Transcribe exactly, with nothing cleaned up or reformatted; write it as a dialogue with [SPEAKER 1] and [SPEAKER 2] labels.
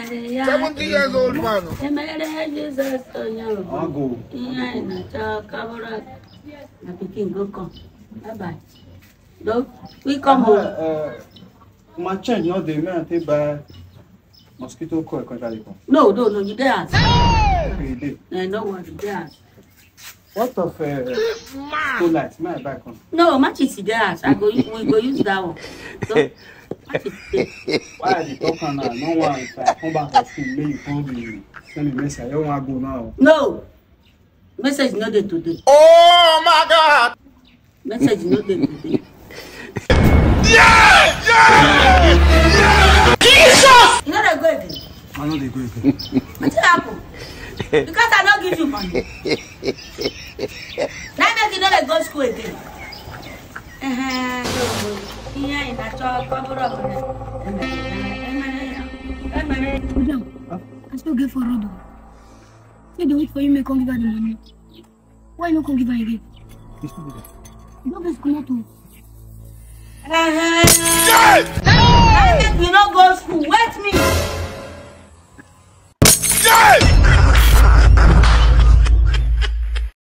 [SPEAKER 1] seventy years old man.
[SPEAKER 2] I'll go.
[SPEAKER 3] Bye bye. No, we come home.
[SPEAKER 2] Uh, my change, not the man, take by mosquito coil.
[SPEAKER 3] No, no, no, you dare.
[SPEAKER 2] Okay, you did.
[SPEAKER 3] I know what you dare.
[SPEAKER 2] What of uh, school lights? My back on.
[SPEAKER 3] No, match is there. I go, we go use that one. So, match is there.
[SPEAKER 2] Why are you talking now? No one, if I come back to school, maybe you told me, send me message. I don't want to go now.
[SPEAKER 3] No, message not there today.
[SPEAKER 1] Oh my God!
[SPEAKER 3] Message not there today.
[SPEAKER 1] Yeah! Yeah! Yeah! Jesus!
[SPEAKER 3] You know they go again.
[SPEAKER 2] I know they go again.
[SPEAKER 3] What's happened? Because I don't give you money. Now make you know they go school again. Uh-huh. Yeah, in that job, cover up.
[SPEAKER 4] Bojan, I still get for Rodo. Say they wait for you, may come give her the money. Why not come give her again?
[SPEAKER 2] He's still there.
[SPEAKER 4] You don't get school too.
[SPEAKER 3] Uh-huh. Now make you not go school. Wait me.